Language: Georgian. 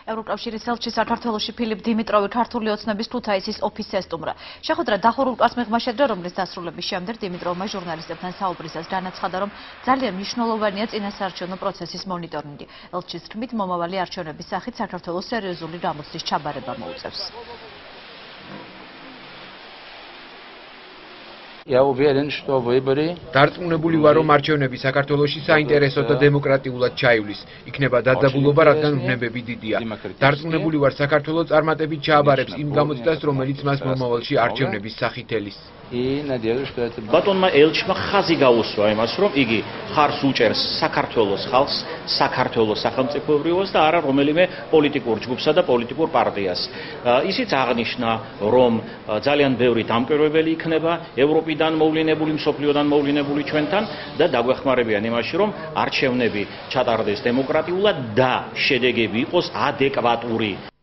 ევროკავშირის ელჩი საქართველოში ფილიპ დიმიტროვი ქართული ოცნების ქუთაისის ოფისს ესტუმრა. შეხვედრა დახურულ კაც მიღმა შედგა, რომლის დასრულების შემდეგ დიმიტროვმა ჟურნალისტებთან საუბრისას განაცხადა, რომ ძალიან მნიშვნელოვანია წინასაარჩევნო პროცესის მონიტორინგი. ელჩის თქმით, მომავალი არჩევნების სახით საქართველოს სერიოზული გამოცდის ჩაბარება მოუწევს. დარწმუნებული ვარ, რომ არჩევნები საქართველოში საინტერესო და დემოკრატიულად ჩაივლის. იქნება დაძაბულობა, რადგან ვნებები დიდია. დარწმუნებული ვარ, საქართველოს წარმატებით ჩააბარებს იმ გამოცდას, რომელიც მას მომავალში არჩევნების სახით ელის. ბატონმა ელჩმა ხაზი გაუსვა იმას, რომ იგი ხარს უჭერს საქართველოს ხალხს, საქართველოს სახელმწიფოებრიობას და არა რომელიმე პოლიტიკურ ჯგუფსა და პოლიტიკურ პარტიას. ისიც აღნიშნა, რომ ძალიან ბევრი დამკვირვებელი იქნება ევროპიდან მოვლინებული, მსოფლიოდან მოვლინებული ჩვენთან და დაგვეხმარებიან იმაში, რომ არჩევნები ჩატარდეს დემოკრატიულად და შედეგები იყოს ადეკვატური.